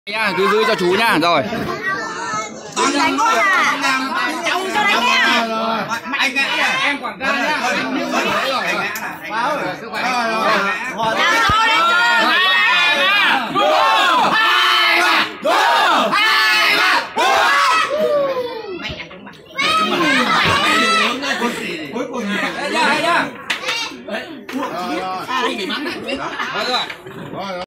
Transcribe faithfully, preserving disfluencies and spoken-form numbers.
Nha, cứ giữ cho chú nha, rồi. Toàn đánh con à? Cháu cho đánh nha. Anh ngã em quảng cáo nhá. Anh như vậy rồi. Anh ngã là. Báo rồi, cứ phải. Rồi. Nào cho đấy cho. Hai ba. Go! Hai ba. Cuối cùng đây nha, đây nha. Đấy. Ui, bị mắng đấy. Rồi rồi.